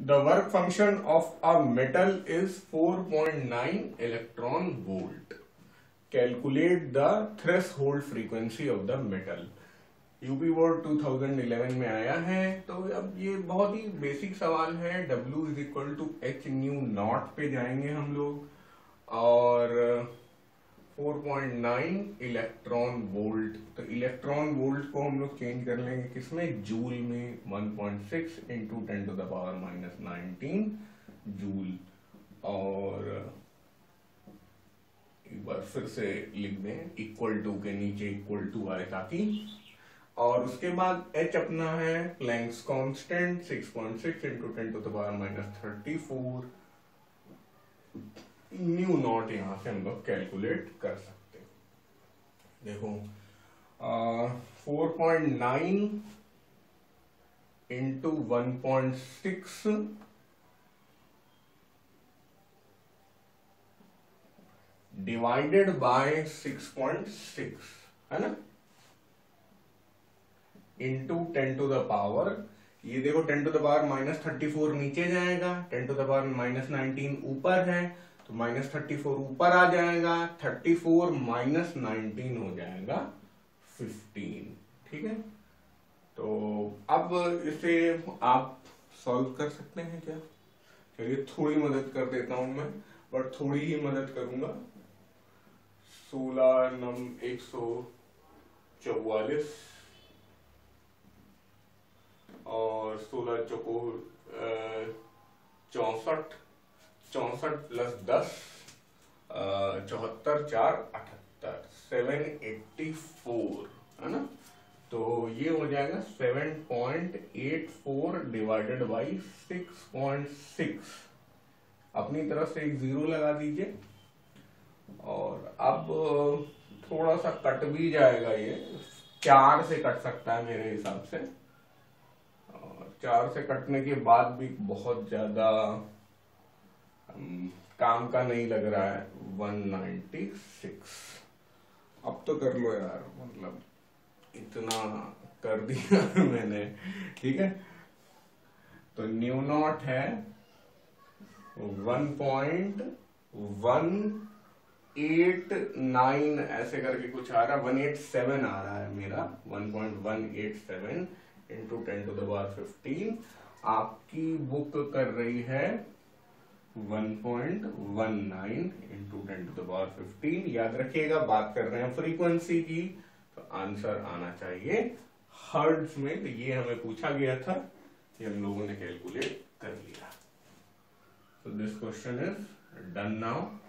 The work function of a metal is 4.9 electron volt. Calculate the threshold frequency of the metal. UP board 2011 में आया है। तो अब ये बहुत ही बेसिक सवाल है। W is equal to H nu naught पे जाएंगे हम लोग और 4.9 इलेक्ट्रॉन वोल्ट। तो इलेक्ट्रॉन वोल्ट को हम लोग चेंज कर लेंगे किसमें, जूल में। 1.6 into 10 to the power minus 19 joule. और एक बार फिर से लिख दें, इक्वल टू के नीचे इक्वल टू आए ताकि। और उसके बाद h अपना है Planck's constant 6.6 into 10 to the power minus 34 nu naught. यहां से हम लोग कैलकुलेट कर सकते हैं। देखो 4.9 इंटू 1.6 डिवाइडेड बाय 6.6 है ना, इंटू 10 टू द पावर। ये देखो 10 टू द पावर माइनस 34 नीचे जाएगा, 10 टू द पावर माइनस 19 ऊपर है, तो माइनस 34 ऊपर आ जाएगा। 34 माइनस 19 हो जाएगा 15। ठीक है, तो अब इसे आप सॉल्व कर सकते हैं क्या? चलिए थोड़ी मदद कर देता हूं मैं, बट थोड़ी ही मदद करूंगा। 16 नम 144 और 16 चौको 64, 64 प्लस 10 74 4 78 784 है ना। तो ये हो जाएगा 7.84 डिवाइडेड बाई 6.6। अपनी तरफ से एक जीरो लगा दीजिए। और अब थोड़ा सा कट भी जाएगा, ये 4 से कट सकता है मेरे हिसाब से। 4 से कटने के बाद भी बहुत ज्यादा काम का नहीं लग रहा है। 196। अब तो कर लो यार, मतलब इतना कर दिया मैंने। ठीक है, तो न्यू नॉट है 1.189 ऐसे करके कुछ आ रहा है। 187 आ रहा है मेरा। 1.187 इंटू 10 टू द पावर 15। आपकी बुक कर रही है 1.19 इंटू 10 टू द पावर 15। याद रखिएगा बात कर रहे हैं फ्रीक्वेंसी की, तो आंसर आना चाहिए हर्ट्ज में। तो ये हमें पूछा गया था, ये हम लोगों ने कैलकुलेट कर लिया। So this question is done now.